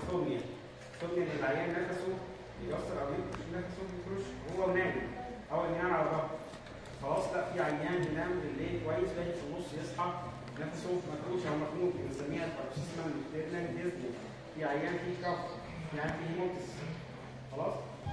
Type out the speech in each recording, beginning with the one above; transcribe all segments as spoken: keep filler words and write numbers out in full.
ارثوميا. ارثوميا ان العيان نفسه يكسر او يكتش نفسه ما يكونش هو نايم او ينام على ظهره. خلاص لا في عيان بينام بالليل كويس باجي في النص يصحى نفسه مفروش او مخنوق بنسميها باركسيزمال انترنال ديزني. في عيان فيه كف، في عيان فيه هيموتس. خلاص؟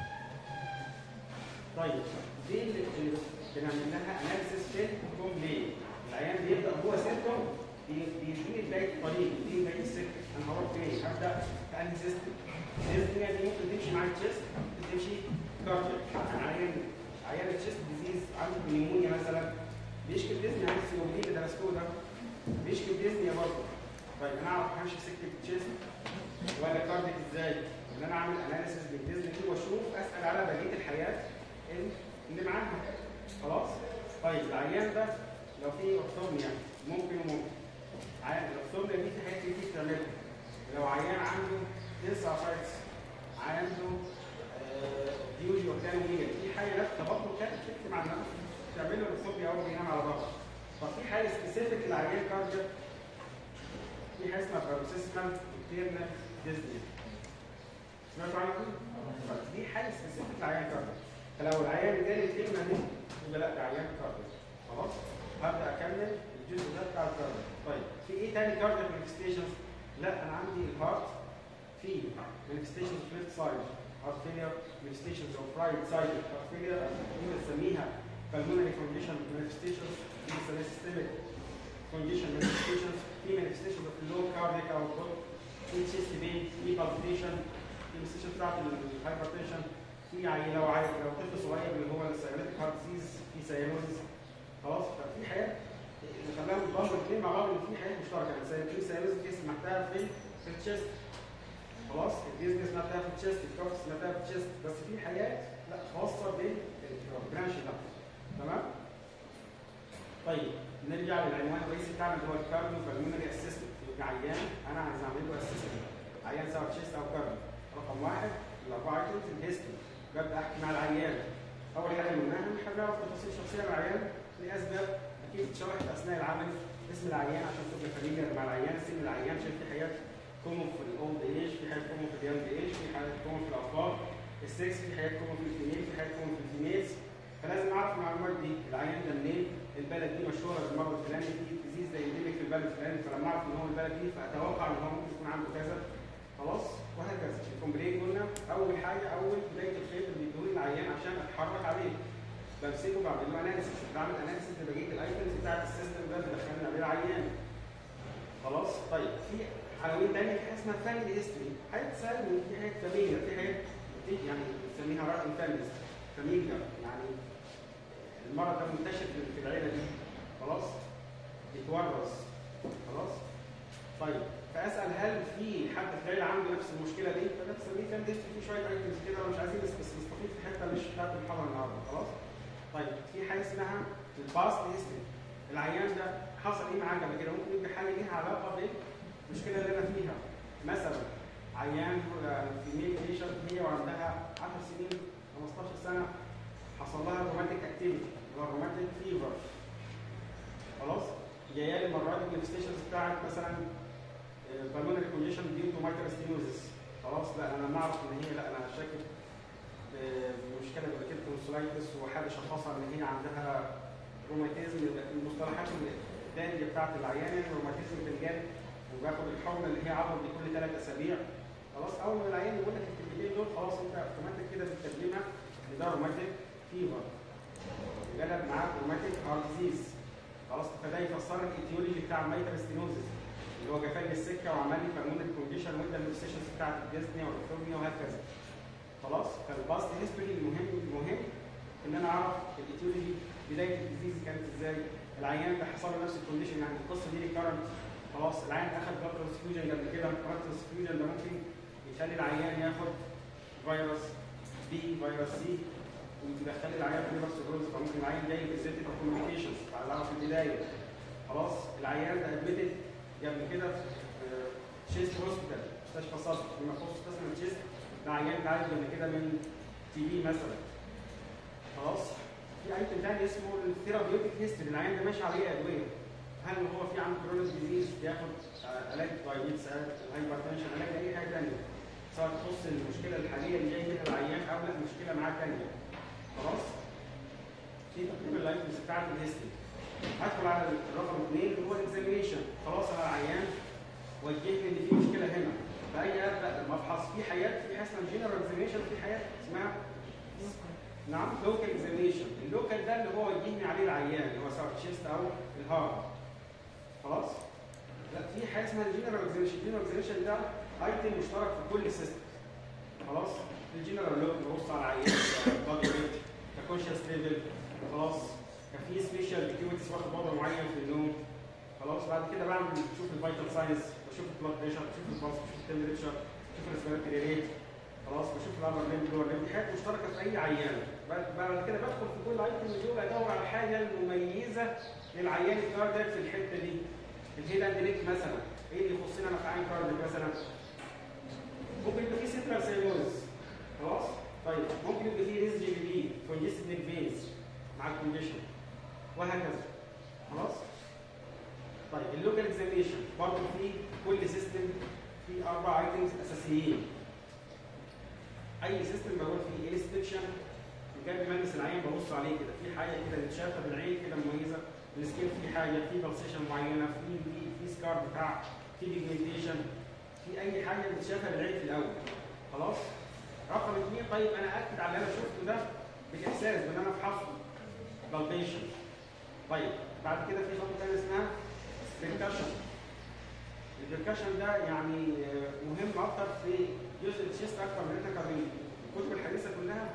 طيب دي اللي بنعمل لها اناليسيس في الكومبلين. العيان بيبدا هو سيمتوم بيديني بدايه الطريق، بيديني بدايه السكه، انا هروح فين؟ هبدا في انهي سيستم؟ الديزنيا دي ممكن تمشي مع التشيست، ممكن تمشي كاردياك. عيان عيان التشيست ديزيز عنده نيمونيا مثلا بيشكي ديزنيا، عن السيوبين اللي درستوه ده بيشكي ديزنيا برضه. طيب انا اعرف همشي في سكه التشيست ولا كاردياك ازاي؟ ان انا اعمل اناليسيس للديزني دي واشوف اسال على بقيه الحياه اللي معاها. خلاص؟ طيب العيان ده لو في ارثوميا ممكن وممكن. عيان الارثوميا دي في حاجات كتير بتعملها. لو عيان عنده انسايتس، عنده ديوجي وكانوميا، في حاجه تبطل كانت تكتب مع النفس تعمل له ارثوميا اول ما ينام على ظهره. طب في حاجه سبيسيفيك للعيان كاردياك، في حاجه اسمها باركسيزمال انترنال ديزني. سمعتوا عنها دي؟ دي حاجه سبيسيفيك للعيان كاردياك. فلو العيان جالي الكلمه دي يبقى لا ده عيان كاردياك. خلاص؟ هبدا اكمل الجزء ده بتاع الكاردياك. طيب في ايه تاني كاردياك مانيفستيشنز؟ لا انا عندي الهارت في مانيفستيشنز في ليفت سايد، هارت فيلير، مانيفستيشنز اوف رايت سايد هارت فيلير، دي بنسميها pulmonary condition manifestations، دي بنسميها systemic condition manifestations، في manifestations of low cardiac output، في chest pain، في palpitation، في manifestations بتاعت الهايبرتنشن، في يعني لو عايز لو طفل صغير اللي هو السيروليتيك هارت ديزيز، في سيروزيس. خلاص؟ ففي حاجات اللي خلاهم يتضموا الاثنين مع بعض ان في حاجات مشتركه، يعني في سيروزيس دي سمعتها في في التشيست. خلاص؟ الديزني سمعتها في التشيست، الكوكس سمعتها في التشيست، بس في حاجات لا خاصه بالبرانش ده. تمام؟ طيب نرجع للعنوان الرئيسي بتاعنا اللي هو الكارديو بالمونري اسيستنت. يبقى عيان انا عايز اعمل له اسيستنت، عيان سواء تشيست او كارديو. رقم واحد الاربعه ايتمز الهيستوري، ببدا احكي مع العيان. اول حاجه قلناها ان احنا بنعرف تفاصيل شخصيه مع العيان لاسباب اكيد اتشرحت اثناء العمل. اسم العيان عشان تبقى فاميليار مع العيان، سن العيان عشان في حاجات كومون في الاولد ايج، في حاجات كومون في اليانج ايج، في حاجات كومون في الاطفال، السكس في حاجات كومون في الفيميل، في حاجات كومون في الفيميلز. فلازم اعرف المعلومات دي. العيان ده منين؟ البلد دي مشهوره بالمرض الفلاني، في ديزيز زي انديميك في البلد الفلاني، فلما اعرف ان هو البلد دي فاتوقع ان هو ممكن يكون عنده كذا. خلاص؟ وهكذا. الكومبلين قلنا اول حاجه اول بدايه الخيط اللي بيدوني العيان عشان اتحرك عليه. بمسكه بعمل له اناليسيس، بعمل اناليسيس لبقيه الايتمز بتاعت السيستم ده اللي دخلنا عليه العيان. خلاص؟ طيب في عناوين ثانيه، في حاجه اسمها فاميلي هيستوري، حاجات تسالني في حاجات فاميليا، في حاجات يعني بنسميها رايت فاميليز، فاميليا يعني المرض ده منتشر في العيله دي. خلاص؟ بيتورث. خلاص؟ طيب فاسال هل في حد في العيله عنده نفس المشكله دي؟ فده بنسميه فاميلي هيستوري، في شويه ايتمز كده مش عايزين بس نستفيد في حته مش بتاعت المحاضره النهارده. خلاص؟ طيب في حاجه اسمها الباست هيستوري. العيان ده حصل ايه معاه قبل كده؟ ممكن يبقى حاجه ليها علاقه بالمشكله اللي انا فيها. مثلا عيان في ميل بيشنت هي وعندها عشر سنين خمستاشر سنه حصل لها روماتيك اكتيفيتي اللي هو روماتيك فيفر. خلاص؟ جايه لي المره دي الانفستيشنز بتاعت مثلا بالمونري كونديشن ديو تو مايكرو ستينوزس. خلاص؟ لا انا لما اعرف ان هي لا انا شاكك بمشكله جلوكيل تونسلايتس وحد شخصها ان هي عندها روماتيزم. المصطلحات الدارجه بتاعت العيان الروماتيزم بالجانب، وباخد الحقنه اللي هي عضل دي كل ثلاث اسابيع. خلاص؟ اول ما العيان يقول لك الكلمتين دول خلاص انت اوتوماتيك كده بتترجمها ان ده روماتيك فيفر. جلب معاك روماتيك هارت ديزيز. خلاص؟ فده يفسر لك الايتيولوجي بتاع المايتر ستينوزس اللي هو جفاف السكه وعمل لي بالمونري كونديشن وادى المانيفستيشنز بتاعت الديزني والارثوميا وهكذا. خلاص؟ فالباست هيستوري المهم المهم ان انا اعرف الايتيولوجي بدايه الديزيز كانت ازاي، العيان ده حصل له نفس الكونديشن يعني القصه دي ريكارنت. خلاص؟ العيان اخذ بلاد ترانسفيوجن قبل كده، البلاد ترانسفيوجن ده ممكن يخلي العيان ياخد فيروس بي فيروس سي ويدخل العيان في ليفر سيروز، فممكن العيان جاي بسيتيف كوميونيكيشنز تعالوا في البدايه. خلاص؟ العيان ده ادميتد قبل كده في تشيست هوسبيتال مستشفى صدر بما يخص قسم التشيست، ده عيان اتعالج قبل كده من تي بي مثلا. خلاص؟ في ايتم ثاني اسمه الثيرابيوتيك هيستوري، العيان ده ماشي عليه ادويه. هل هو في عنده كرونيك ديزيز بياخد علاج دايابيتس، الهايبرتنشن، علاج اي حاجه ثانيه؟ تخص المشكله الحاليه اللي جاي منها العيان او لا مشكله معاه ثانيه. خلاص؟ دي تقريبا الايتمز بتاعت الهيستوري. هدخل على الرقم اثنين اللي هو الاكزامينيشن. خلاص انا العيان وجهني ان في مشكله هنا. فاجي ابدا المفحص في حاجات في حاجه اسمها جنرال اكزامينيشن وفي حاجات اسمها نعم لوكال اكزامينيشن. اللوكال ده اللي هو وجهني عليه العيان اللي هو سواء الشيست او الهارت. خلاص؟ لا في حاجه اسمها الجنرال اكزامينيشن. الجنرال اكزامينيشن ده ايتم مشترك في كل سيستم. خلاص؟ الجنرال لوك ببص على العيان بادي ويت ككونشس ليفل. خلاص؟ كان في سبيشال اكتيفيتيز واخد وضع معين في النوم. خلاص؟ بعد كده بعمل بشوف الفيتال ساينس، بشوف البلاد بريشر، بشوف البلس، بشوف التمبريتشر، بشوف الريسبيراتوري ريت. خلاص؟ بشوف الابر ليمب واللور ليمب. دي حاجات مشتركه في اي عيان. بعد كده بدخل في كل ايتم من دول ادور على الحاجه المميزه للعيان الكاردياك في الحته دي. الهيد اند نيك مثلا، ايه اللي يخصنا انا في عين كاردياك مثلا؟ ممكن يبقى فيه سنترال سيلوز. خلاص؟ طيب ممكن يبقى فيه ريز جي بي بي، كونجستد نيك فينز مع الكونديشن وهكذا. خلاص؟ طيب اللوكال اكزامينيشن برضه في كل سيستم في اربع ايتمز اساسيين. اي سيستم بقول فيه انسبكشن جنب ملمس العين ببص عليه كده، في حاجه كده بتشافها بالعين كده مميزه، السكين في حاجه، في بلسيشن معينه، في في في سكار بتاع، في بيجمنتيشن، في اي حاجه بتشافها بالعين في الاول. خلاص؟ رقم اثنين طيب انا اكد على اللي انا شفته ده بالاحساس بان انا افحصه بالبيشن. طيب بعد كده في خطوه ثانيه اسمها بريكشن. البريكشن ده يعني مهم اكتر في جزء الشيست اكتر من انك الكتب الحديثه كلها.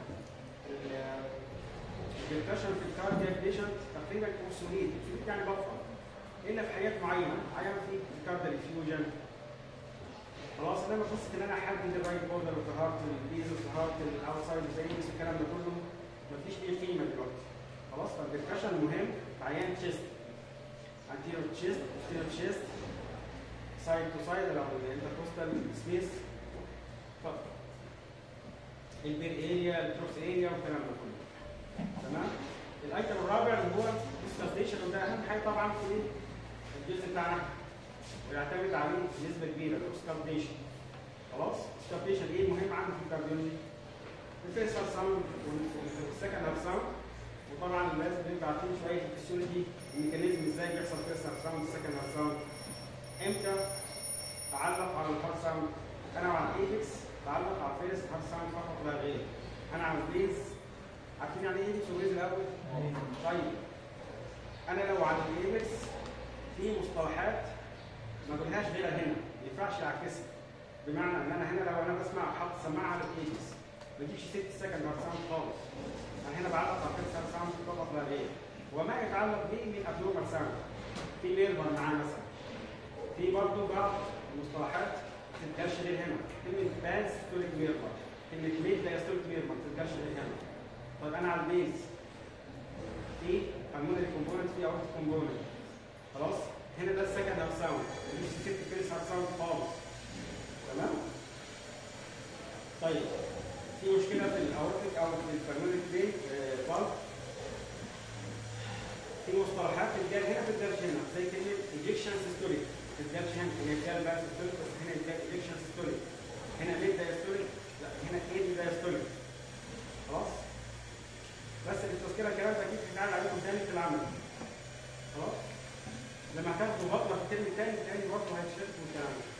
البريكشن في الكاردياك بيشنت تقريبا اوبسوليت، اوبسوليت يعني بطل الا في حاجات معينه، حاجه في الكاردياك فيوجن. خلاص انما قصه ان انا احدد الرايت بوردر اوف ذا هارت، البيز اوف ذا هارت، الاوتسايد فينس، الكلام ده كله مفيش ليه قيمه دلوقتي. خلاص؟ فالبريكشن مهم في عيان تشيست، anterior chest، posterior chest، side to side او intercostal space. اتفضل. البير اريا، التروس اريا والكلام ده كله. تمام؟ الايتم الرابع اللي هو السبستيشن، وده اهم حاجه طبعا في الجزء بتاعنا ويعتمد عليه بنسبه كبيره السبستيشن. خلاص؟ السبستيشن ايه المهم عنده في الكارديولوجي؟ الفيرست ساوند والسكند ساوند، وطبعا لازم نبقى عارفين شويه الفسيولوجي الميكانيزم ازاي بيحصل فيرست ساوند والسكند ساوند. امتى تعلق على الهارت ساوند؟ انا على الايبكس تعلق على الفيرست هارت ساوند فقط لا غير. انا على البيز، عارفين يعني ايه ايبكس وبيز الاول؟ طيب انا لو على الايبكس في مصطلحات ما بقولهاش غيرها هنا، ما ينفعش اعكسها. بمعنى ان انا هنا لو انا بسمع حاطط سماعه على الايبكس ما تجيبش ست سكند هارت ساوند خالص. انا هنا بعلق على الفيرست هارت ساوند فقط لا غير. وما يتعلق به من ابنورمال ساوند، في ميرمر معاه مثلا. في برضه بعض المصطلحات ما تتقالش غير هنا، كلمه باز ستوليك ميرمر، كلمه ميد دايستوليك ميرمر ما تتقالش غير هنا. طيب انا على البيز في هرمونال كومبوننت، في اورتيك كومبوننت. خلاص؟ هنا ده السكند هارت ساوند، مفيش ست فيرست هارت ساوند خالص. تمام؟ طيب في مشكله في الاورتيك او في الهرمونال برين فالف، في مصطلحات بتتقال هنا ما بتتقالش هنا، زي كلمه انجكشن سيستوليك ما بتتقالش هنا، هي بتتقال بقى سيستوليك بس هنا بتتقال انجكشن سيستوليك. هنا ميد دايستوليك، لا هنا ايدي دايستوليك. خلاص؟ بس التذكره الكلام ده اكيد هيتعمل عليكم تاني في العمل. خلاص؟ لما هتاخدوا بطنه في الترم الثاني الثاني برضه هيتشاركوا الكلام ده.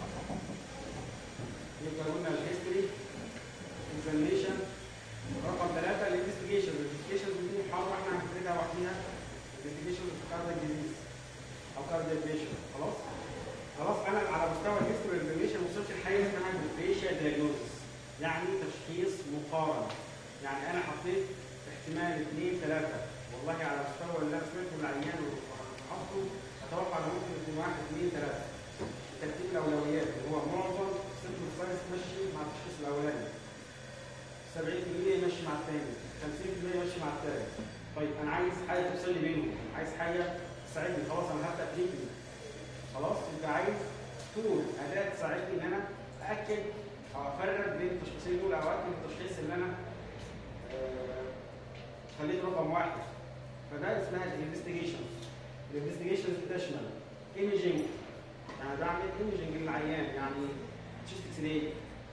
يبقى قلنا الهيستوري، اكزامينيشن، رقم ثلاثه الانفستيجيشن. الانفستيجيشن دي محاضره احنا هنفردها لوحديها. انفستيجيشن في كاردياك ديزيز او كاردياك بيشن. خلاص؟ خلاص انا على مستوى الهيستوري اكزامينيشن وصلت لحاجه اسمها ديفرنشال دايجنوستس، يعني تشخيص مقارن. يعني انا حطيت احتمال اثنين ثلاثه، والله على مستوى اللي انا سمعته من العيان وحطه اتوقع انه ممكن يكون واحد اثنين ثلاثه. ترتيب الاولويات اللي هو معظم سيمبل ساينس ماشي مع التشخيص الاولاني، سبعين بالمية يمشي مع الثاني، خمسين بالمية يمشي مع الثالث. طيب انا عايز حاجه تفصل لي بينهم، عايز حاجه تساعدني. خلاص انا هبدا تريتمنت. خلاص؟ يبقى عايز تول، اداه تساعدني ان انا ااكد او افرق بين التشخيصين دول، او اكد التشخيص اللي انا آه خليته رقم واحد. فده اسمها الانفستيجيشن. الانفستيجيشن تشمل ايميجنج، انا بعمل ايميجنج للعيان، يعني تشيست اكس راي،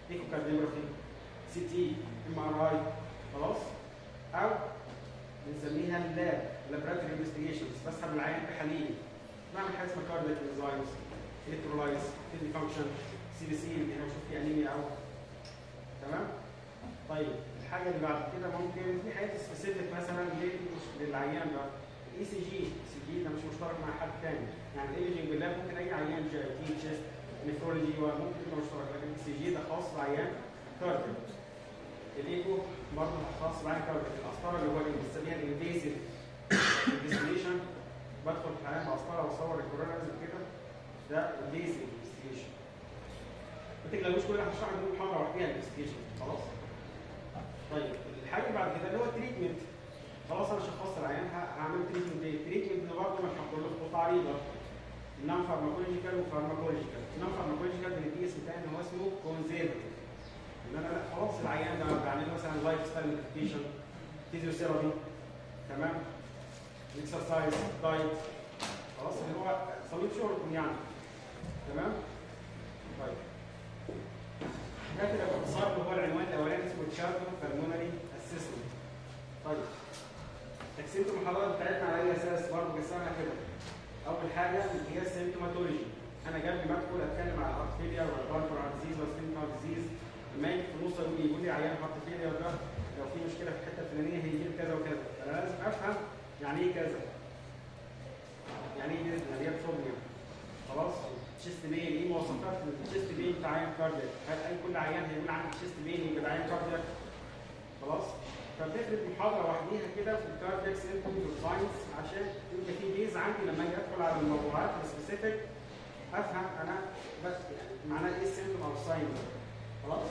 ايكو كارديوجرافي، سي تي، ام ار اي، خلاص؟ او بنسميها اللاب لابراتوري انفستيجيشنز، بسحب العيان بحاليل، بعمل حاجه اسمها كاردياك انزايمز، الكترولايز، كدني فانكشن، سي بي سي اللي هنا بشوف فيه انيميا او تمام؟ طيب الحاجه اللي بعد كده ممكن في حاجات سبيسيفيك مثلا للعيان ده، الاي سي جي، الاي سي جي ده مش مشترك مع حد ثاني، يعني الايمجنج باللاب ممكن اي عيان جي اي تي، تشيست، نفرولوجي وممكن يبقى مشترك، لكن الاي سي جي ده خاص بعيان كارديو. الايكو برضه خاص بعيان كارديو، القسطره اللي هو اللي بنسميها الانفيسيف انفستيجيشن، بدخل في العيان بقسطره واصور الكورونرز كده، ده انفيسيف انفستيجيشن. ما تقلقوش كل اللي هشرحه دي محاضره واحده الانفستيجيشن، خلاص؟ طيب الحاجه اللي بعد كده اللي هو التريتمنت، خلاص انا شخصت العيان هعمل تريتمنت ايه؟ التريتمنت برضه مش هقول له خطوط عريضه، النون فارماكولوجيكال وفارماكولوجيكال، النون فارماكولوجيكال بنديه اسم تاني هو اسمه كونزيرفتيف، ان انا لا خلاص العيان ده بعمل له مثلا لايف ستايل موديفيكيشن، فيزيوثيرابي، تمام؟ اكسرسايز، دايت، خلاص اللي هو صليب شغلكم يعني، تمام؟ طيب ده كده باختصار اللي هو العنوان الاولاني اسمه تشارتو بالمونري اسسمنت. طيب تقسيمه المحاضرات بتاعتنا على اي اساس؟ برضه قسمها كده. اول حاجه اللي هي السيمتوماتولوجي، انا قبل ما ادخل اتكلم على الهارت فيلير ولا البالفر هارت ديزيز ولا سكين هارت ديزيز، لما يجي في النص يقول لي يقول لي عيان هارت فيلير ده لو في مشكله في الحته الفلانيه هيجي لي كذا وكذا، فانا لازم افهم يعني ايه كذا، يعني ايه ديزني، يعني ايه فوبيا، خلاص؟ تشيست بين، ايه مواصفات التشيست بين بتاع عيان كاردياك؟ هل اي كل عيان هيقول عندي تشيست بين يبقى عيان كاردياك؟ خلاص؟ فبنفرد محاضره لوحديها كده في الكاردياك سيمبتومز والساينس عشان يبقى في بيز عندي لما اجي ادخل على الموضوعات السبيسيفيك افهم انا بس يعني معناه ايه السيمبتوم او الساين، خلاص؟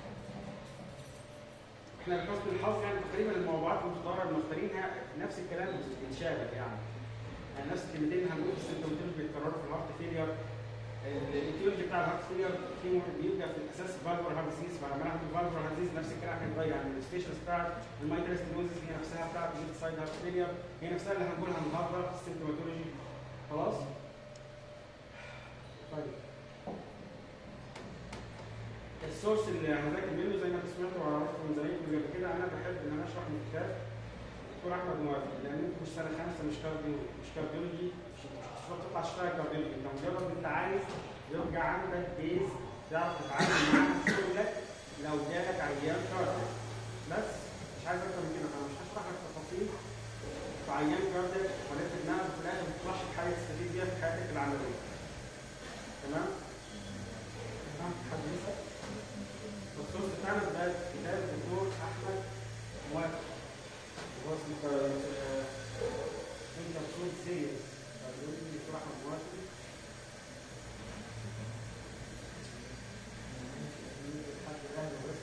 احنا بحسن الحظ يعني تقريبا الموضوعات المختاره اللي مختارينها نفس الكلام بيتشابه يعني. يعني نفس الكلمتين اللي هنقول في السيمبتوماتولوجي بيتكرروا في الهارت فيلير، الايتيولوجي بتاع الهارت فيلير في بيبقى في الاساس فالفر هارت ديزيز، فلما نعمل فالفر هارت ديزيز نفس الكلام هيتغير، يعني الستيشنز بتاعت المايترال ستينوزيس هي نفسها بتاعت الليفت سايد هارت فيلير هي نفسها اللي هنقولها النهارده في السيمبتوماتولوجي، خلاص؟ طيب السورس اللي هنذاكر منه زي ما انتم سمعتوا وعرفتوا من زمايلكم قبل كده، انا بحب ان انا اشرح من كتاب دكتور احمد موافق، لان انتم مش سنه خمسه مش كارديو مش كارديولوجي، مش هتطلع تشتغل كارديولوجي، انت مجرد انت عايز يرجع عندك بيز تعرف تتعامل مع شغلك لو جالك عيان كارديو، بس مش عايز اكتر من كده. انا مش هشرح لك تفاصيل في عيان كارديو ولكن دماغك في الاخر ما تطلعش بحاجه تستفيد بيها في حياتك العمليه، تمام؟ تمام؟ حد يسال؟ الدكتور بتاعنا ده كتاب الدكتور احمد موافق، هو اسمه انترسول سيريس، الدكتور احمد موافق. حد غير بس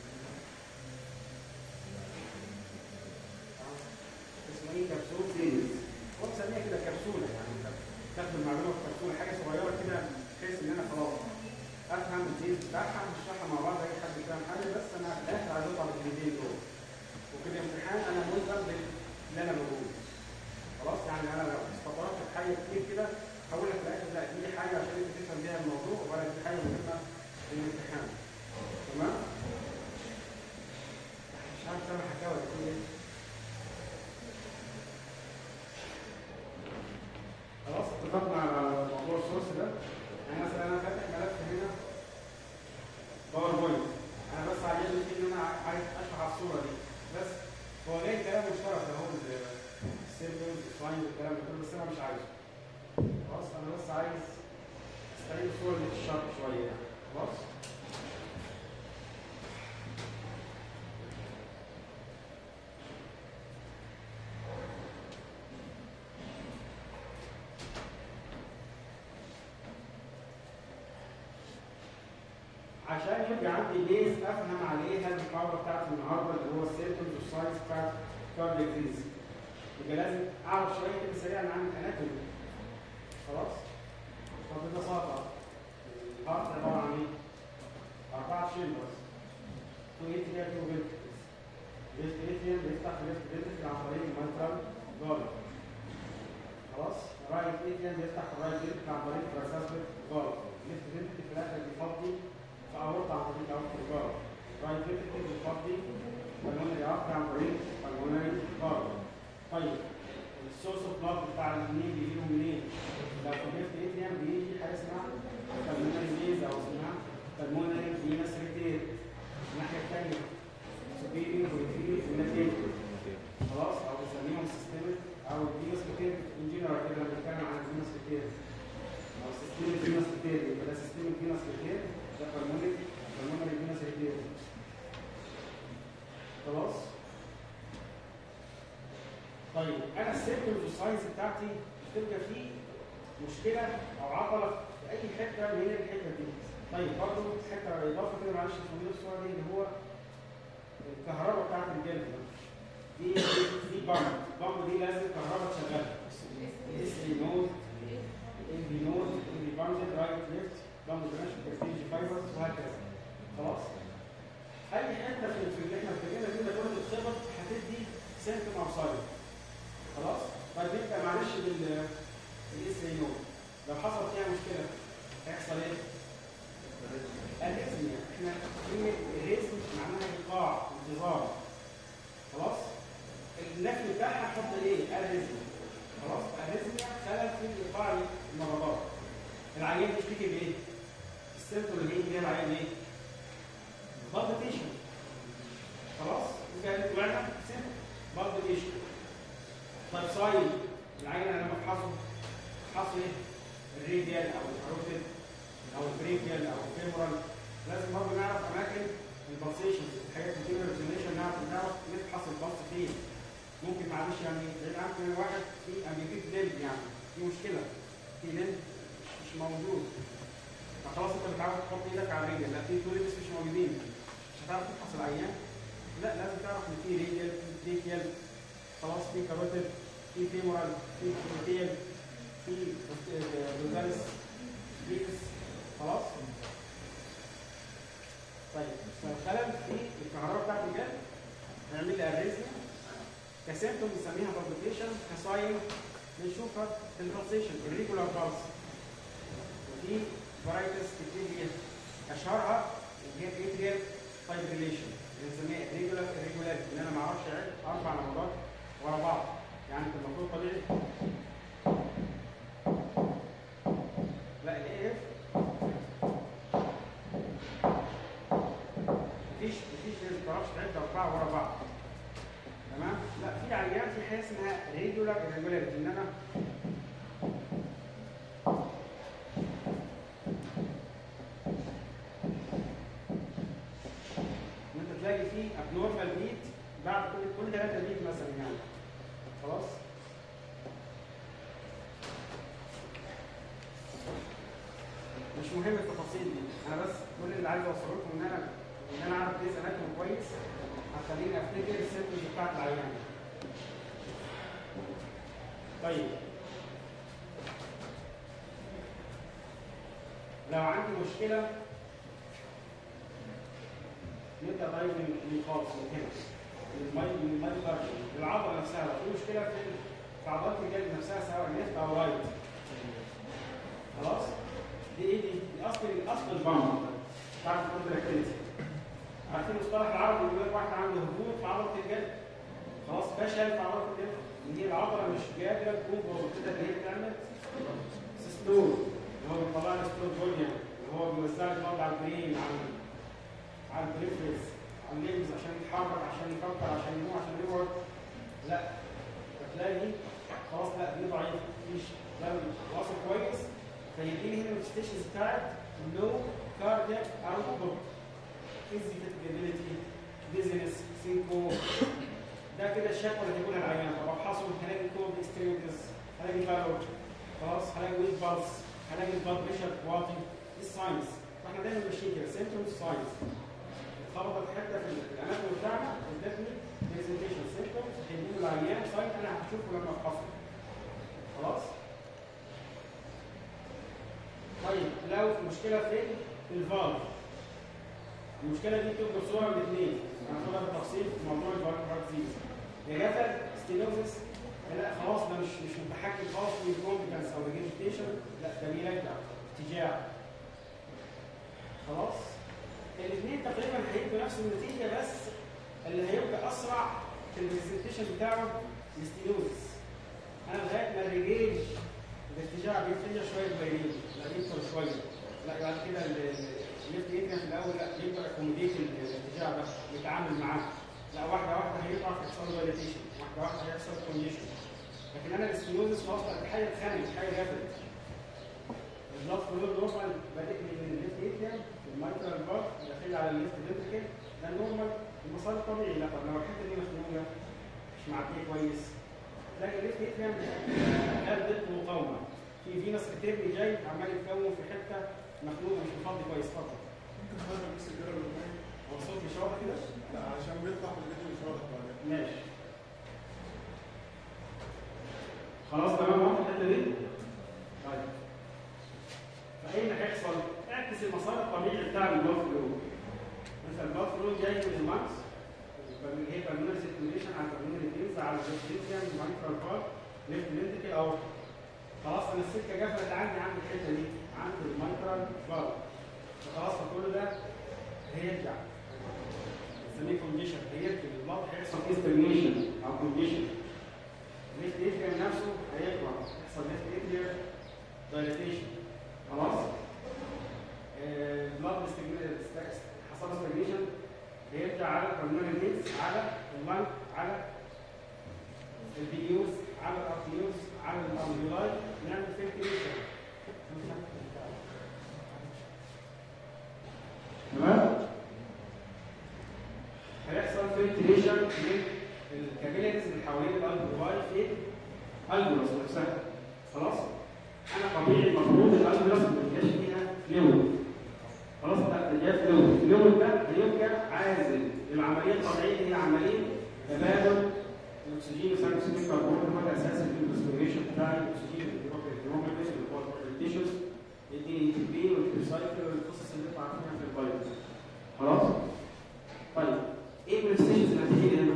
اسمه ايه؟ كبسول سيريس، هو مسميها كده كبسوله، يعني تاخد المعلومه في كبسوله حاجه صغيره كده بحيث ان انا خلاص افهم البيز بتاعها، نشرحها مع بعض اي حد فاهم حاجه، بس انا في الاخر عايز اطلع بالكلمتين دول، وفي الامتحان انا ملزم باللي انا بقوله، خلاص؟ يعني انا لو استطردت في حاجه كتير كده هقول لك في الاخر لا دي حاجه عشان انت تفهم بيها الموضوع، ولا دي حاجه مهمه في الامتحان، تمام؟ مش عارف سامع حكاوي ولا ايه؟ خلاص اتفقنا على موضوع السورس ده. يعني مثلا انا فاتح ملف هنا باوربوينت، انا بس عاجبني فيه ان انا عايز اشرح على الصوره دي، بس هو جاي كلام مشترك اهو السيمبلز والساينز والكلام ده كله، بس انا مش عايزه، خلاص؟ انا بس عايز استعيد الصوره اللي في الشرح شويه يعني، خلاص؟ عشان يبقى عندي بيز افهم عليها المحاضره بتاعت النهارده اللي هو السيمبتومز والساينس بتاعت كاردياك ديزيز، يبقى لازم اعرف شويه كده سريعا عن الاناتومي، خلاص؟ فببساطه الهارت عباره عن ايه؟ اربعه شيمبرز، تو اتريال تو فنتركلز، ليفت اتريال بيفتح في ليفت فنتركل عن طريق الميترال جارد، خلاص؟ رايت اتريال بيفتح في الرايت فنتركل عن طريق الترانسفير جارد، ليفت فنتركل في الاخر بيفضي فأورط عن طريق أورط ضغط عن طريق البلمونري كارد. طيب السورس اوف بلاد بتاع الاثنين بيجيبوا منين؟ لو كونكت اتريم بيجي حاجه اسمها بالمونري فيز او اسمها بالمونري فينس ريتير. الناحيه الثانيه سوبيريور وانفيريور وناتيف. خلاص او بنسميهم سيستمك او فينس ريتير ان جنرال كده لما بنتكلم عن الفينس ريتير او سيستمك فينس ريتير يبقى ده سيستمك فينس ريتير ده بالمونري بالمونري فينس ريتير. خلاص. طيب انا السيمبتومز والساينز بتاعتي بتبقى فيه مشكله او عطله في اي حته من الحته دي. طيب برضه حته اضافه كده معلش في الصوره دي اللي هو الكهرباء بتاعت الجلد دي دي بامب البامب دي لازم كهرباء تشغلها. اس اي نود ال بي نود ال بي بامب رايت ليفت بامب برانش برستيج فايبرز وهكذا. خلاص. اي حته في اللي احنا اتكلمنا فيه ده كله بتخبط هتدي سيمبتوم او ساين. خلاص. طيب نبدا معلش بالاس اي نود لو حصل فيها مشكله هيحصل ايه؟ الريزميا. احنا كلمه الريزم معناها ايقاع انتظار. خلاص. النفي بتاعها نحط ايه؟ الريزميا. خلاص. الريزميا خلل في ايقاع النبضات. العيان بيشتكي بايه؟ السيمتوم اللي بيجي بيها العيان ايه؟ بالبيتيشن. خلاص. يبقى طلعنا سيمتوم بالبيتيشن. طيب ساين العين انا لما افحصه افحصه ايه؟ الريديال او الكاروتيد او البريكيال او الفيمورال. لازم برضه نعرف اماكن البلسيشنز الحاجات اللي بتعمل ريزونيشن نعرف نعرف نفحص البلس فين. ممكن معلش يعني بعيد عنكم واحد في امبيجيت ليمب يعني في مشكله في ليمب مش موجود فخلاص انت بتعرف تحط ايدك على الريديال لا في توليبس مش موجودين مش هتعرف تفحص العيان. لا لازم تعرف ان في ريديال في بريكيال خلاص في كاروتيد في فيمورال في بروتيال في دوزالس ليكس. خلاص. طيب فالخلل في الكهرباء بتاعت الجلد هنعمل لها اريزميا كسيمتوم بنسميها بالبيتيشن كساين بنشوفها في البلسيشن الريجولار بالس. وفي فرايتس كتير اشهرها اللي هي الاتريال فايبريليشن اللي بنسميها ريجولار irregularity ان انا ما اعرفش اعد اربع نبضات ورا بعض. يعني في المفروض طبيعي لا الايه مفيش مفيش ما تعرفش تعد اربعه ورا بعض. تمام. لا في عيان في حاجه اسمها ريجولار irregularity ان انا ان انت تلاقي فيه ابنورمال بيت بعد كل كل ثلاثه بيت مثلا يعني. خلاص. مش مهم التفاصيل دي انا بس كل اللي عايز اوصله لكم ان انا ان انا اعرف كيس اناتوم كويس هتخليني افتكر السيمبتومز بتاعت العيان. طيب لو عندي مشكله نبدا طيب من خالص من هنا من المايوكارديوم العضله نفسها لو في مشكله في في عضلات الجلد نفسها سواء ليفت او رايت. خلاص. دي ايه دي؟ دي اصل اصل البامب بتاعت الكونتراكتيليتي. عارفين المصطلح العربي بيقول لك واحد عنده هبوط في عضله الجلد. خلاص فشل في عضله الجلد ان هي العضله مش قادره تقوم بوظيفتها اللي هي بتعمل سيستول اللي هو بيطلع لي ستول فوليوم اللي هو بيوزع لي البلد على البرين على على البريفريز على الليمز عشان يتحرك عشان يفكر عشان ينوم عشان يقعد. لا فتلاقي خلاص لا دي ضعيف مفيش دم واصل كويس فيديني هنا الستيشنز بتاعت لو كاردياك اوتبوت ايزي فيتابيليتي ديزنس سينكو. ده كده الشكوى اللي هتقولها العيان. طب ابحثه هلاقي كورد اكستريميتيز هلاقي فالور خلاص هلاقي ويك بالس هلاقي البلد بريشر واطي. دي الساينس. فاحنا دايما ماشيين كده سيمبتومز ساينس. اتخبطت حته في الاناتومي بتاعنا ادتني برزنتيشن سيمبتومز هيديني العيان ساين انا هشوفه لما افحصه. خلاص. طيب لو في مشكله فين؟ في الفالف. المشكله دي بتبقى بصوره من اثنين هناخدها بالتفصيل في موضوع الفالف هارت ديزيز. يا جفل ستينوزس لا خلاص ده مش مش متحكم خالص في الكومبتنس او الريجيتيشن لا ده بيرجع ارتجاع. خلاص. الاثنين تقريبا هيدوا نفس النتيجه بس اللي هيبقى اسرع في البرزنتيشن بتاعه الاستينوزس. انا لغايه ما الرجيج الارتجاع بيرتجع شويه صغيرين، لا يكتر شويه، لا بعد كده الليفت اتريم في الاول لا يقدر اكوموديت الارتجاع ده ويتعامل معاه، لا واحده واحده هيقع يحصل له دايليتيشن، واحده واحده هيحصل كونجيشن. لكن انا الاستينوزس واصله لحاجه ثانيه، حاجه غفلت. البلاد فلو نورمال بادئ من الليفت اتريم المايترال فالف داخل على الليفت فنتركل، ده نورمال المسار الطبيعي. لا طب لو الحته دي مخنوقه مش معديه كويس تلاقي الليفت اتريم قلبت مقاومه، في فينس كتيرني جاي عمال يتكون في حته مخنوقه مش مفضي كويس فقط. ممكن نغير بس الجرة بالمية. هو الصوت مش واضح كده؟ لا عشان بيطلع في الفيديو مش واضح بعدين. ماشي. خلاص تمام اهو الحته دي؟ طيب. فايه اللي هيحصل؟ اعكس المسار الطبيعي بتاع البلاد فلو. مثلا البلاد فلو جاي من الماكس هي بالمونر سيركيوليشن على البالمونر فينز على الفيزيكال مايكرو فالف ليفت فنتركل او خلاص انا السكه جفلت عندي عند الحته دي عند المايكرو فالف، فخلاص فكل ده هيرجع بنسميه كونديشن، هيرجع البلاد هيحصل استجنيشن او كونديشن. الليفت اتريم نفسه هيكبر يحصل ليفت اتريم دايليتيشن خلاص. البلاد حصل استجنيشن هيرجع على البلمونري فينز على اللنج على الفيوز على الارتيوز على الالفيولاي نعمل فلتريشن تمام. هيحصل فلتريشن من الكابيلاريز اللي حوالين الالفيولاي في الالفيولاس نفسها خلاص. انا طبيعي المفروض الالفيولاس ما يبقاش فيها فلويد خلاص، لا ده جاء فلويد، الفلويد ده هيبقى عازل العمليه الطبيعيه اللي هي عمليه تبادل الاكسجين وثاني اكسيد الكربون، هذا اساسي في الريسبيريشن بتاع الاكسجين اللي بيروح للهرمونز اللي هو التيشوز يدي اي تي بي والريسايكل والقصص اللي انتوا عارفينها في البايو خلاص. طيب ايه من الستيجز اللي هتيجي هنا؟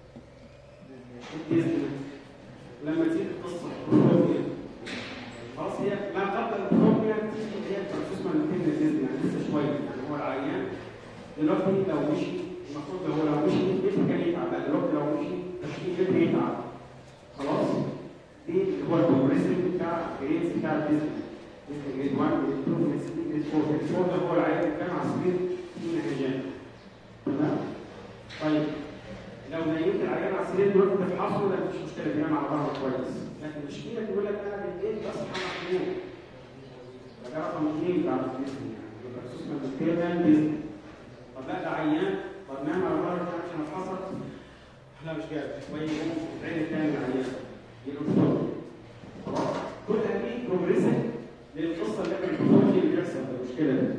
الديزني لما تيجي القصه خلاص هي ما قبل البروبيا تيجي اللي هي البروسيس من الديزني يعني لسه شويه، يعني هو العيان دلوقتي لو مشي المفروض هو لو مشي الجسم كان يتعب، لا دلوقتي لو مشي الجسم يتعب خلاص. دي اللي هو البروجريسيف بتاع الجريدز بتاع الديزني، جريد واحد جريد اتنين جريد ثلاثة جريد أربعة، جريد أربعة ده هو العيان اللي كان على سبيل في الهجان تمام. طيب لو نيمت العيان على السرير دلوقتي تفحصه ده مفيش مشكله بينام على ظهره كويس، لكن المشكله تقول لك انا بالليل بصحى مخنوق، فده رقم اثنين بتاع الديزني يعني البروسيس من الكيرنال ديزني. طب لا ده عيان طب نام على ظهرك عشان اتحصل لا مش جاي شويه يقوم العين الثاني العيان يقوم خلاص. كل هذه بروجريسيف للقصه اللي احنا الباثولوجي اللي بيحصل المشكله دي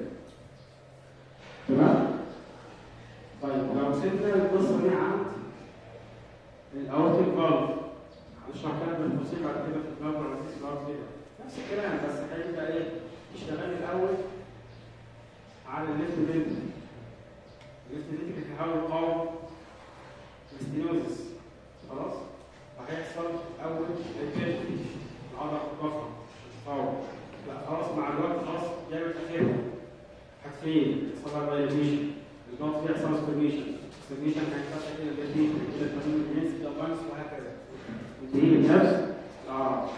تمام. طيب لو سيبنا القصه دي عند الاورتيك فالف هنشرح كده بالتفصيل بعد كده في الفالف ولا في الفالف كده نفس الكلام، بس هيبقى ايه يشتغل الاول على الليفت فنتركل. الليفت فنتركل هيحاول يقاوم الاستينوزس خلاص، وهيحصل اول ريتيرن العضله تتضخم تتطور، لا خلاص مع الوقت خلاص جابت اخرها حاجتين يحصل لها دايليتيشن، الضغط فيه يحصل ستاجنيشن، ستاجنيشن هيحصل كده الجديد كده التمرين الجنسي كده اللانس وهكذا ينتهي بنفس الاعراض.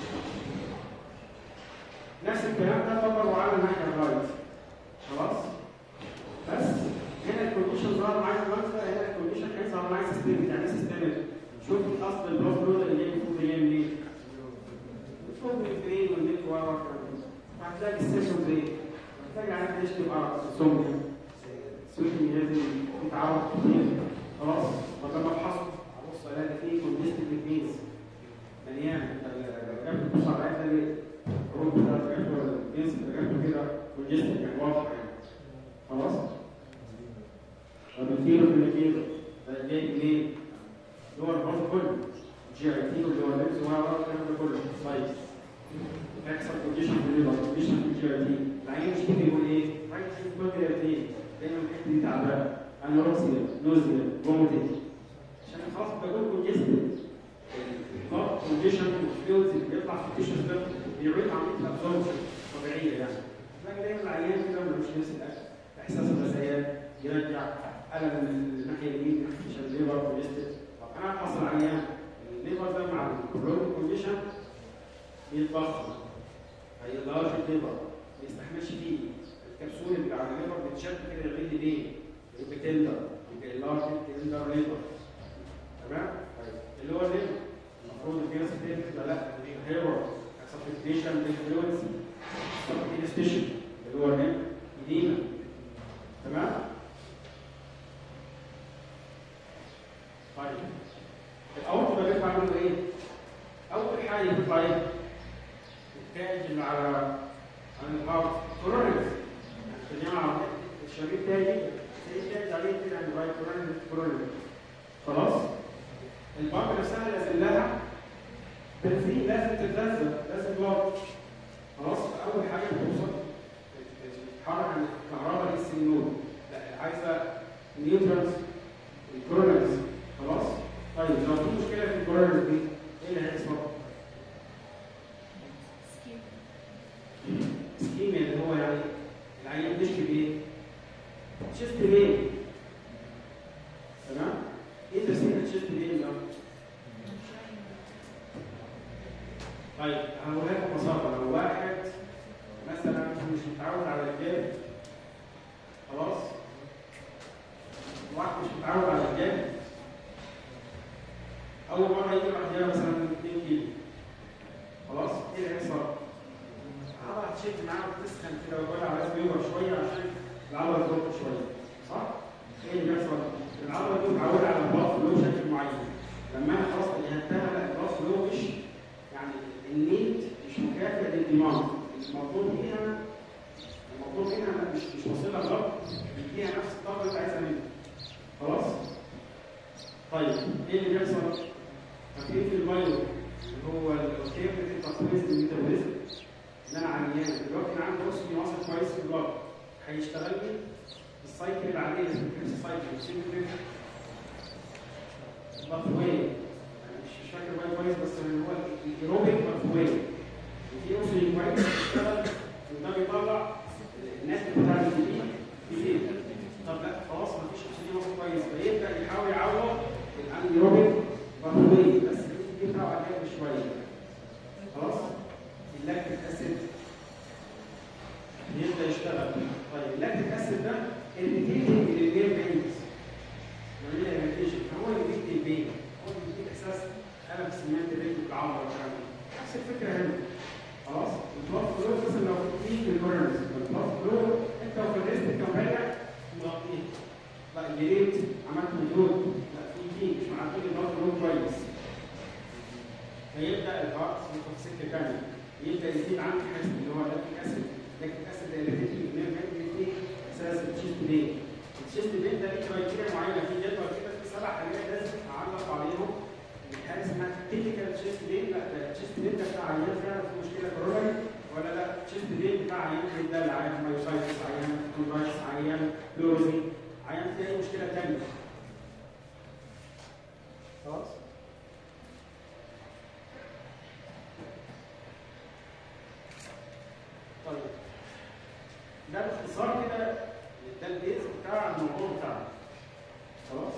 نفس الكلام ده طبقه على الناحيه الرايت خلاص. بس هنا الكونديشن ظهر معايا في المنطقه، هنا الكونديشن هيظهر معايا سيستمك، يعني سيستمك. شوف اصل البلاد فلو اللي جاي المفروض جاي منين؟ المفروض من البرين والنيك ورا هتلاقي السيشن برين، هتلاقي على اتش تي ار سوميا سويتنج لازم يتعرض كتير خلاص. طب لما افحصه ابص الاقي فيه كونجستيف فيز مليان، الرجل بتبص على العين تلاقي الروب بتاع الرجل بينزل الرجل كده كونجستيف يعني واضح يعني خلاص. طب الفيرو في الفيرو ده جاي منين؟ اللي هو البروف كله جي اي تي واللي هو اللبس ورا ورا الكلام ده كله سلايد هيحصل كونديشن في الليبر كونديشن في الجي اي تي. العين مش كده يقول ايه؟ رايت في كل الاثنين دايما الحته دي تعبانه انوركسيا نوزيا فوميتنج عشان خلاص بقول كونجستيف الضغط كونديشن والفلويدز اللي بيطلع في التيشرت ده بيعمل عمليه الابسوربشن طبيعيه يعني. تلاقي دايما العيان كده ملوش نفس الاكل، احساس الغثيان، يرجع الم من الناحيه اليمين الليفر كونجستد. طب انا هفحص العيان الليفر ده مع الكرونيك كونديشن بيتضخم، هيلارج الليفر ما يستحملش فيه، الكبسول بتاع الليفر بتشد كده يغلي ليه؟ يبقى تندر، يبقى اللارج تندر ليفر. تمام؟ طيب اللي هو الليفر المفروض الفيروس تنفذ ولا لا؟ هيبر سبستيشن بالفلويدز سبستيشن اللي هو النيم إديمة. تمام؟ طيب الأول ده بيطلع منه إيه؟ أول حاجة بيطلع إيه؟ التاج اللي على عن الهارت كورونيز. يعني في الجامعة الشريط تاجي زي تاج عليه كده عند رايت كورونيز كورونيز. خلاص؟ البامب نفسها لازم لها بنزين، لازم تتلزق، لازم بلوك. خلاص؟ فأول حاجة بتوصل تتحرك عن الكهرباء دي السنون. لا عايزة نيوترونز الكورونيز. خلاص؟ طيب لو في مشكلة في الكورونيز دي إيه اللي هيحصل؟ سكيميا اللي هو يعني العيان بيشكي بايه؟ تشيست بين. تمام؟ ايه تسميه التشيست بين ده؟ طيب هقولها لكم ببساطه، لو واحد مثلا مش متعود على الجلد، خلاص؟ واحد مش متعود على الجلد، اول مره يجي لوحدها مثلا اتنين كيلو، خلاص؟ ايه اللي هيحصل؟ العضله هتشد معاه وتسخن كده ويقول على لازم يبرد شويه عشان العضله تضغط شويه، صح؟ ايه اللي بيحصل؟ العضله دي متعوده على البلاد فلو بشكل معين، لما انا خلاص انهتها لا البلاد فلو مش يعني النيد مش مكافئ للديماند، المطلوب فيها المطلوب منها مش مش واصلها بلاد بيديها نفس الطاقه اللي انت عايزها منها. خلاص؟ طيب ايه اللي بيحصل؟ فاكرين في البايو اللي هو الكيف التقويم الميتابوليزم، ان انا عيان دلوقتي انا عندي اوكسجين واصل كويس في البلد، هيشتغل لي السايكل العاديه اسمها كريس سايكل سيمبل باثوي، مش فاكر بقى كويس بس هو الايروبيك باثوي، وفي اوكسجين كويس بيشتغل وده بيطلع الناس بتاع الجديد كتير. طب لا خلاص ما فيش اوكسجين واصل كويس، فيبدا يحاول يعوض الايروبيك باثوي بس دي بتاعه عاديه شويه. خلاص؟ اللاكتيك اسيد يبدا يشتغل. طيب اللاكتيك اسيد ده الميتيشن للبين بينز يعني ايه الميتيشن؟ هو اللي بيدي البين، هو اللي بيديك احساس قلب سمنت بين العضله والكلام ده. نفس الفكره هنا. خلاص؟ البلاد فلو مثلا لو في الكورنز البلاد فلو انت لو فرست الكمبريا مغطيه، لا جريت عملت مجهود، لا في في مش معدي البلاد فلو كويس، فيبدا الهارت يدخل في سكه ثانيه، يبدا يزيد عندي حاجه اللي هو اللاكتيك اسيد. اللاكتيك اسيد اللي بيدي بيدي اساس التشيست بين. التشيست بين ده ليه كرايتيريا معينه في جدول كده في سبع حاجات لازم اعلق عليهم. حاجه اسمها تيبيكال تشيست بين، لا ده التشيست بين ده بتاع عيان فعلا في مشكله كورونري، ولا لا التشيست بين بتاع عيان كده عيان مايوسايتس، عيان كونفايتس، عيان لوزي، عيان في اي مشكله ثانيه. خلاص؟ طيب ده باختصار كده ده البيز بتاع الموضوع بتاعنا. خلاص؟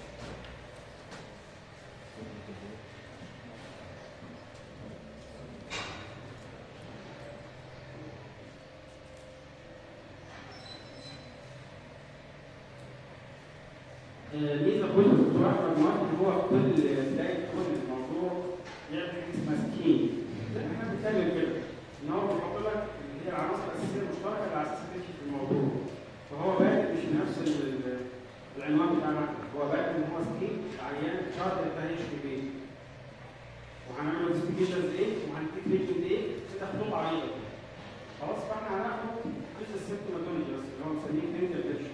ميزه كل دكتور احمد موافق هو في كل بدايه كل الموضوع يعمل حاجه اسمها سكين، زي ما احنا بنتكلم كده ان هو بيحط لك اللي هي العناصر الاساسيه المشتركه اللي على اساسها تمشي في الموضوع، فهو بادئ مش نفس العنوان بتاعنا، هو بادئ ان هو سكين عيان شرط انتهى يشكي بيه، وهنعمل انفستيجيشنز ايه وهنديك تريتمنت ايه كده خطوط عريضه. خلاص؟ فاحنا هناخد جزء السيمتوماتولوجي بس اللي هو مسميه كلينيكال بيكتشر.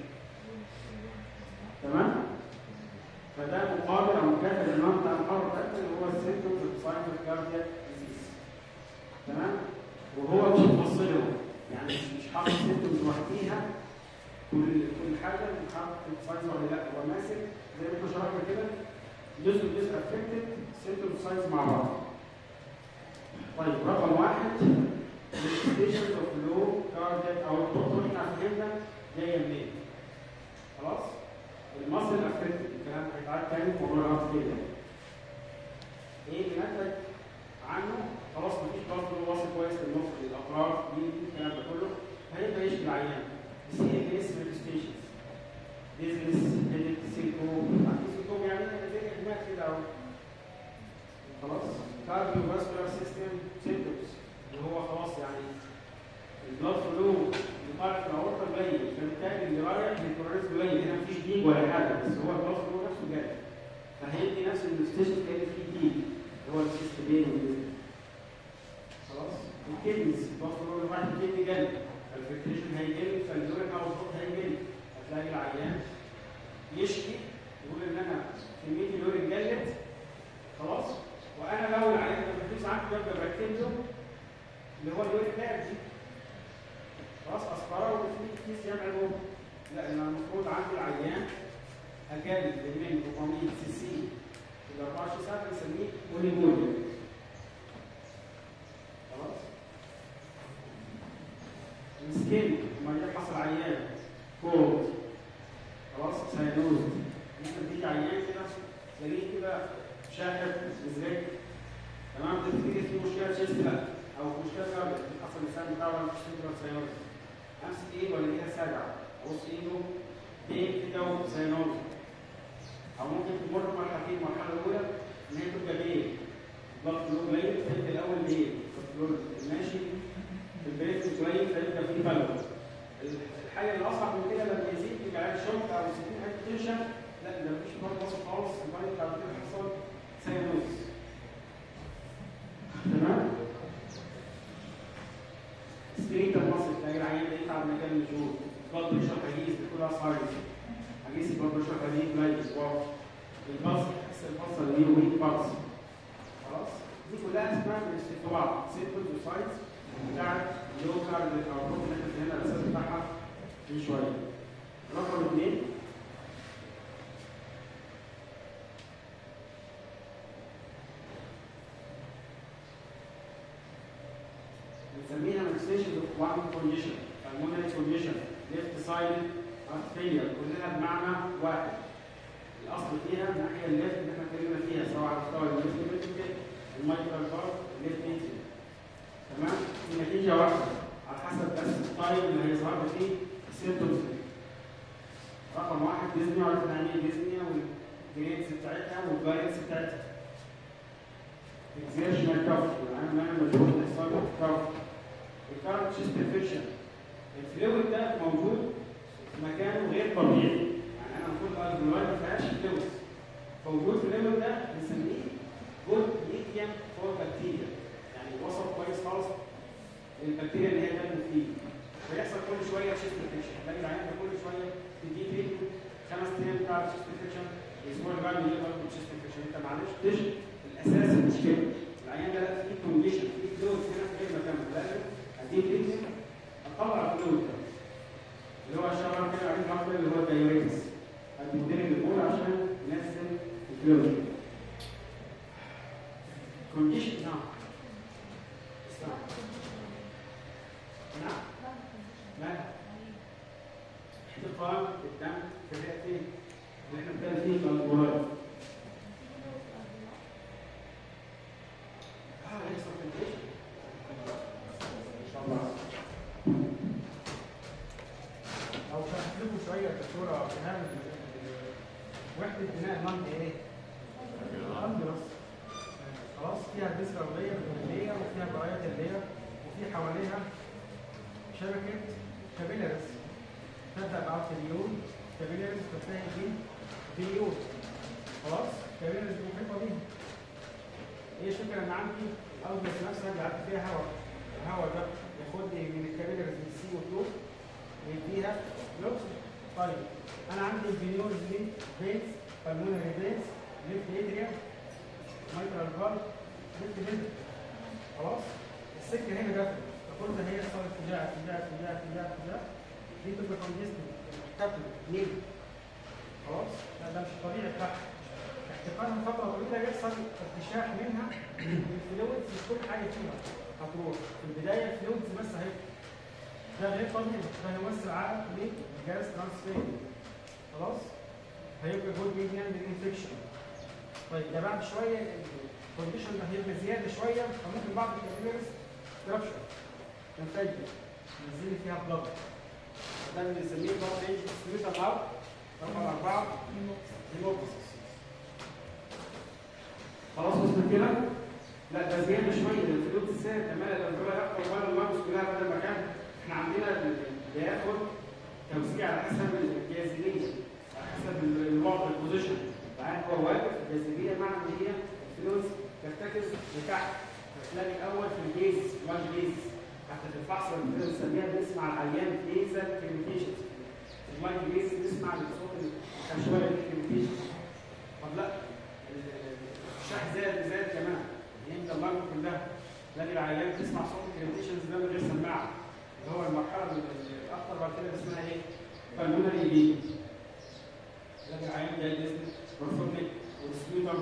تمام؟ فده مقابل او مكافئ للنوع بتاع المحاضره بتاعتنا اللي هو السيمتومز اوف ساينس كاردياك ديزيز. تمام؟ وهو مش مفصله، يعني مش حاطط سيمتومز لوحديها كل كل حاجه حاطط ساينس ولا لا، هو ماسك زي ما احنا شرحنا كده جزء جزء افكتد سيمتومز ساينس مع بعض. طيب رقم واحد manifestations of low cardiac output، واحنا فهمنا جايه منين؟ خلاص؟ المصل افكت الكلام هيتعاد تاني في موضوع الهارت فيلير. ايه اللي نتج عنه؟ خلاص مفيش ضغط واصل كويس للمخ للاطراف دي الكلام ده كله، هيبدا يشكي العيان سي ام اس مانيفستيشنز ديزنس هيدك سيكوم عندي سيكوم يعني زي ادمان كده اهو. خلاص كارديو فاسكولار سيستم سيمبتومز اللي هو خلاص يعني البلاد فلو اللي طالع في الاورطه قليل، فبالتالي اللي رايح للكورنيس قليل، هنا مفيش ديك ولا حاجه بس هو البلاد فلو نفسه جاي، فهيدي نفس المانيفستيشن اللي فيه ديك اللي هو السيست بين والديزنس. خلاص الكيدنيز البلاد فلو اللي رايح الكيدني جاي، الفلتريشن هيقل، فاليورين اوتبوت هيقل، هتلاقي العيان يشكي يقول ان انا كميه اليورين قلت. خلاص وانا لو العيان ده بيدوس عنده ببدا بركب له اللي هو اليورين كارد، خلاص اسبره وفي كيس يعمل بوم. لا انا المفروض عندي العيان اجالي من أربعمية سي سي ل أربعة وعشرين ساعه بنسميه اوليجوريا. خلاص السكين لما يحصل عيان كولد خلاص ساينوز، ممكن تيجي عيان كده تلاقيه كده شاحب مزرق تمام، تفتكر في مشكله تشيست لا او مشكله كارد بتحصل اللسان بتاعه ولا مش ساينوز، امسك ايده ولا ايديها ساجعه ابص ايده بين كده وساينوز، او ممكن تمر مرحلتين، المرحله الاولى ان هي تبقى بين الضغط فلو قليل فيبدا الاول بين الفلو ماشي في البريد قليل فيبدا فيه فلو. الحاجه اللي اصعب من كده لما يزيد يبقى عندي شوك او سكين هايبرتنشن، لا ده مفيش برضه وصف خالص، البايت بعد كده هيحصل ساينوز. تمام؟ سبيريتال ماسل تلاقي العيان ده يتعب من مكان الجهود، بلد بريشر هيجيز بكلها سايز، هيجيز البلد بريشر هيجيز لايز واو، البلس تحس البلس اللي هي ويك بلس. خلاص؟ دي كلها اسمها في بعض سيمبلز وسايز بتاعت اللو كارد او الروح اللي احنا فهمنا الاساس بتاعها من شويه. رقم اثنين بنسميها manifestation of one condition، pulmonary condition، left sided heart failure، كلها بمعنى واحد. الاصل فيها الناحيه الليفت اللي احنا اتكلمنا فيها سواء على مستوى الليفت فينتريكل، المايكرال بارت، الليفت فينتريكل. تمام؟ النتيجه واحده على حسب بس التايم اللي هيظهر فيه السيمبتومز. رقم واحد ديزني، وعرفنا يعني ايه ديزني والجريدز بتاعتها والفارينس بتاعتها. اكزيرشنال كاف، يعني انا مجهود يحصل كاف. الكارد تشيست انفكشن، الفلويد ده موجود في مكان غير طبيعي، يعني انا المفروض الجلوال ما فيهاش فلويد، فوجود الفلويد ده بنسميه جود ميديم فور بكتيريا، يعني وسط كويس خالص للبكتيريا اللي هي تنمو فيه. فيحصل كل شويه تشيست انفكشن، تلاقي العيان ده كل شويه تجي تريتمنت خمس ايام بتاع تشيست انفكشن، الاسبوع اللي بعده يجي برضه تشيست انفكشن، انت معلش تشت الاساس المشكله. العيان ده في كونديشن في فلويد هنا في اي مكان، لازم اديه تريتمنت اطلع الفلويد ده اللي هو الشغل كده عليه الافضل اللي هو الدايوريتس، هتديني البول عشان ينزل الفلويد. كونديشن نعم نعم مالها؟ احتقان الدم في الرئتين اللي احنا بنتكلم فيه كالبوهات. اه يحصل كونديشن ان شاء الله. لو شرحت لكم شويه يا دكتوره في هذا وحده بناء المنطقه ايه؟ الامبرس. خلاص فيها فيسرال لير لير وفيها برايتال لير وفي حواليها شبكه كابيلاريز تبدا بعد اليون كابيلاريز تنتهي ب فيول. خلاص كابيلاريز محيطه بيها. ايه الفكره ان عندي الامبرس نفسها بيعدي فيها هواء، الهواء ده ياخد لي من الكابيلاريز من سي او اتنين ويديها الاكسجين. طيب انا عندي الفينيولز دي فينز، بالمونري فينز، ليفت اتريا، مايترال فالف، ليفت فينتريكل. خلاص السكه هنا جافه، فكل هي صار اتجاه اتجاه اتجاه اتجاه اتجاه دي تبقى كونجستد كابل نيل. خلاص لا ده مش الطبيعي بتاعها. احتقانها فتره طويله يحصل ارتشاح منها الفلويدز، مش كل حاجه فيها هتروح. في البدايه الفلويدز بس اهي، ده غير طبيعي، ده يمثل عقد للجاز ترانسفير. خلاص هيبقى جود مين يعمل انفكشن. طيب ده بعد شويه الكونديشن ده هيبقى زياده شويه فممكن بعض الكابيلاريز ترابشر تنفجر تنزل فيها بلاد. ده اللي بنسميه بلاد رينج سكويتال اوت. رقم اربعه هيموبسيس. خلاص وصلنا كده؟ لا ده زياده شويه الفلوس السائل كمان الانفلونزا اكتر ولا الماركس كلها بدل ما كان احنا عندنا بياخد توزيع على حسب الجاذبيه على حسب الوضع البوزيشن. بعد هو واقف الجاذبيه معنى ان هي الفلوس ترتكز لتحت فتلاقي الاول في الجيز وان جيز حتى في الفحص اللي بنسميها بنسمع العيان بيزل كليميتيشنز. الوان جيز بنسمع الصوت الخشويه كليميتيشنز. طب لا الشح زاد زاد كمان يمكن اللغه كلها تلاقي العيان تسمع صوت الكليميتيشنز ده من غير سماعه اللي هو المرحله الاخطر بعد كده اسمها ايه؟ بالمونري بي. تلاقي العيان جاي يسمع بروفونيك والسميوتم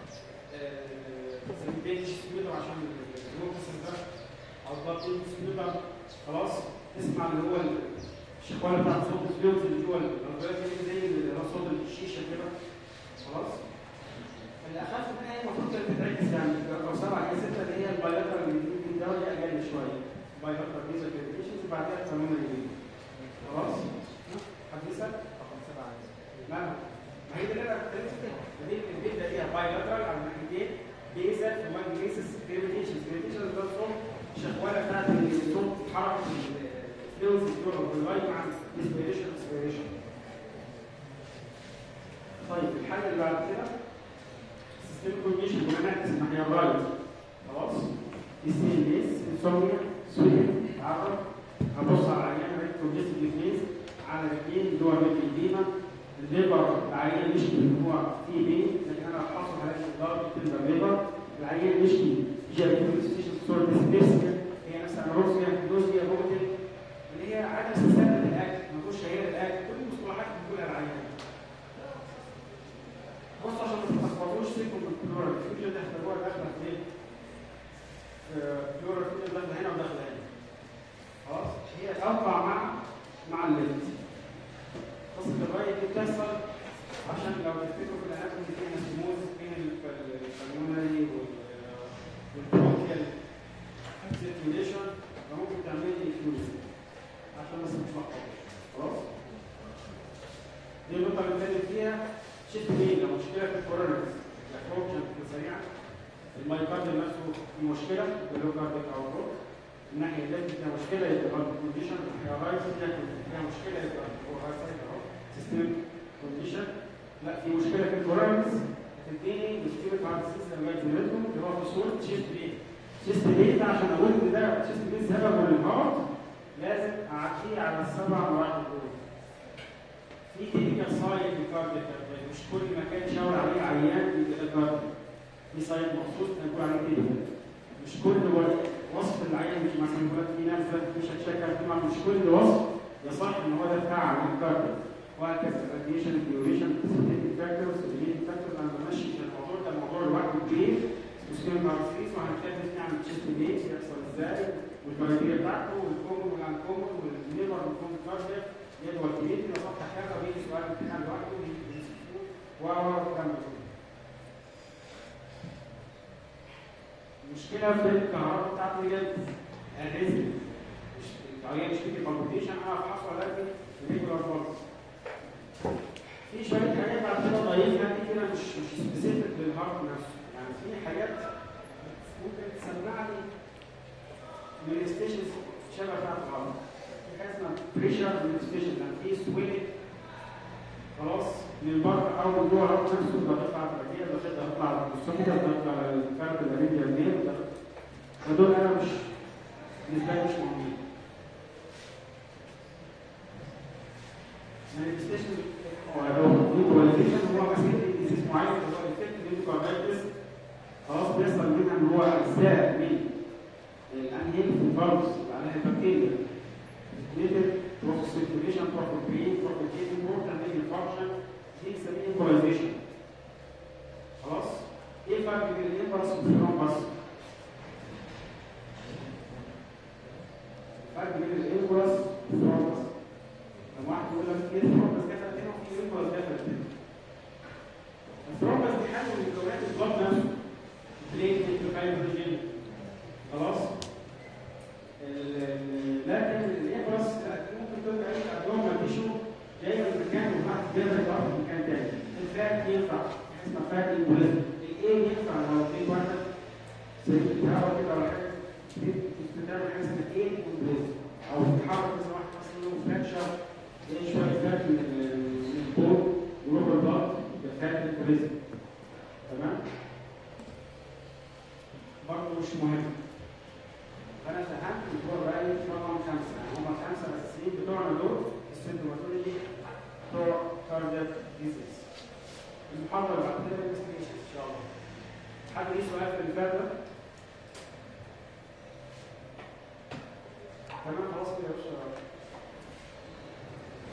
سميتش سميوتم عشان الروكسس ده او ضغطين سميوتم. خلاص تسمع اللي هو الشكوى بتاعت صوت الفلوت اللي جوه الرجلات زي صوت الشيشه كده. خلاص الاخف منها هي المفروض كانت تتركز يعني لو سبعه هي سته اللي هي البايلاترال اللي بتيجي الدواء دي اقل شويه. بايلاترال بيزا كليميتيشنز وبعدها القانون اللي خلاص حد يسال؟ رقم سبعه لا ما هي دي اللي انا بتكلم فيها. دي البيت ده فيها بايلاترال على الناحيتين بيزا في وان بيسس كليميتيشنز. كليميتيشنز ده الصوت الشغاله بتاعت الصوت حركه الفلوز الدور واللايت مع الانسبيريشن اكسبيريشن. طيب الحاجه اللي بعد كده الكونديشن بنركز الناحيه الرايت. خلاص السي ال اس انسومنيا سويد تعرف هبص على العيان ريت كونجستيف فيز على رجلين اللي هو رجل الديما الليبر. العيان يشكي ان هو في بين لكن انا هحصل على الضرب تندر ليبر. العيان يشكي جاكيتو ستيشن صور ديسبيرسيا هي نفسها انوروكسيا دوزيا بوتل اللي هي عدم استسلام للاكل ما فيهوش شهيه للاكل. كل المصطلحات اللي بتقولها العيان. بص عشان ما تتلخبطوش فيكم بالبلورال الفيوجن داخله جوه داخله في ايه؟ البلورال الفيوجن داخله هنا وداخله هنا. خلاص هي تقطع مع مع الليفت. قصه الرايت دي بتحصل عشان لو تفتكروا في الاناتومي فيها سموز بين البلمونري والبرونكيال سيركيوليشن فممكن تعمل لي فيوجن عشان بس ما تتلخبطوش. خلاص؟ دي النقطه اللي بنتكلم فيها. شفت مين لو مشكله في الكورونرز الفوركشن سريعه المايكارديوم نفسه في مشكله باللوكارديك او الروت. الناحيه الليفت فيها مشكله يبقى كونديشن. الناحيه الرايت فيها مشكله يبقى هو رايت سايد اهو سيستم كونديشن. لا في مشكله في الكورونرز هتديني مشكله هارسيس لما يجيبهم اللي هو في صوره شيست بي. شيست بي ده عشان اقول ان ده شيست بي سببه للهارت لازم اعديه على السبع مراحل دول. في تيبيكال سايد للكارديك مش كل مكان شاور عليه عيان يبقى الكارديك. في سايد مخصوص هنقول عليه تيبيكال. مش كل وصف العيان مش مثلا يقول في نزله مش هتشكل مش كل وصف يصح ان هو ده بتاع الكارديك. وهكذا الراديشن الديوريشن السبيسيفيك فاكتورز الريليتد فاكتورز. انا بمشي عشان الموضوع ده موضوع لوحده كبير اسمه مارسيس وهنتكلم فيه عن التشيست بيت يحصل ازاي والكرايتيريا بتاعته والكومن والانكومن والليفر والكومن كارديك جدول كبير كده صفحه كامله ويجي سؤال امتحان لوحده ويجي واو والكلام ده كله. المشكله في الكهرباء بتاعت الجلد الريزم مش العيان مش فيه كومبيتيشن انا افحصه ولاقي ريجولار فولت. في شويه حاجات بعد كده ضايفها دي كده مش مش سبيسيفيك للهارت نفسه. يعني في حاجات ممكن تسمع لي من ستيشنز شبه بتاعت الهارت. في حاجه اسمها بريشر من ستيشن يعني في سويلنج خلاص من بره او من جوه الهارت نفسه. ده بيطلع على الرجليه ده بيطلع على السكر ده بيطلع على الفرد الاريبيا النيل فدول انا مش بالنسبه لي مش مهمين. manifestation or neutralization هو مسيرة ديزيز معين اللي هو الافكت الانتوكاردايتس. خلاص بيحصل منها ان هو اجزاء من الانهيل في الفالفز اللي عليها البكتيريا نيتر تروح السيركيوليشن تروح البرين تروح الكيدني تروح تعمل الفانكشن دي بنسميها انتوكاردايزيشن. خلاص ايه الفرق بين الامبرس والثرومبس؟ الفرق بين الامبرس والثرومبس لما واحد يقول لك ايه الثرومبس دخلت هنا وفي امبرس دخلت هنا. فات امبوليزم. الايه ينفع لو في واحد سلك هواء كده ولا حاجه تعمل حاجه اسمها ايه امبوليزم، او تتحرك مثلا واحد حصل له فراكشر ايه شويه فات من الكور وربع ضغط فات امبوليزم. تمام؟ برضه مش مهم. فانا فهمت الدور راي رقم خمسه، يعني هم الخمسه الاساسيين بتوعنا دول السيمتوماتولوجي بتوع كاردياك ديزيز. المحاضره اللي بعد كده انفستيجيشن ان شاء الله. حد ليه سؤال في اللي فات ده؟